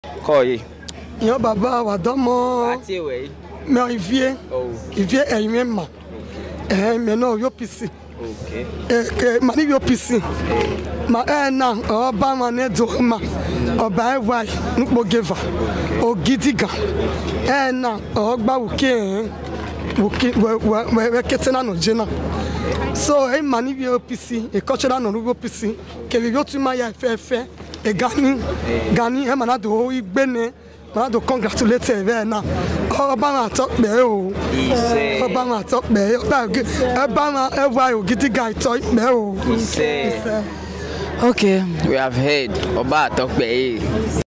Koi. Yo baba wa domo. Ati we. Me ivie. Oh. Ivie eyima. Me no yo pisi. Okay. Mani yo pisi. Ma na oba ma ne do ma. Oba ewai npo geva. O gidiga. Na ogba uke. Uke we ketena no jena. So mani yo pisi e cultural no yo pisi. Ke we yo tuma ya fefe. E gani e manado igbene. Manado congratulate e na. Oba ma talk be o. Oba ma talk be. Oba ma ewai o gidiga talk be o. Okay, we have heard Oba talk be.